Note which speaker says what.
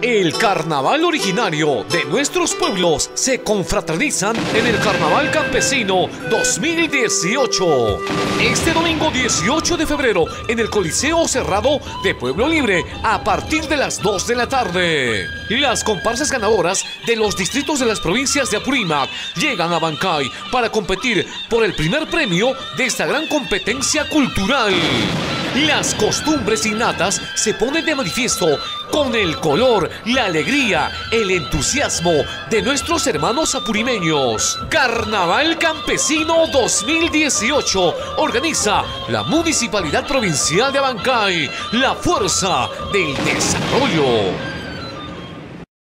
Speaker 1: El carnaval originario de nuestros pueblos se confraternizan en el Carnaval Campesino 2018. Este domingo 18 de febrero en el Coliseo Cerrado de Pueblo Libre a partir de las 2 de la tarde. Las comparsas ganadoras de los distritos de las provincias de Apurímac llegan a Abancay para competir por el primer premio de esta gran competencia cultural. Las costumbres innatas se ponen de manifiesto con el color, la alegría, el entusiasmo de nuestros hermanos apurimeños. Carnaval Campesino 2018 organiza la Municipalidad Provincial de Abancay, la fuerza del desarrollo.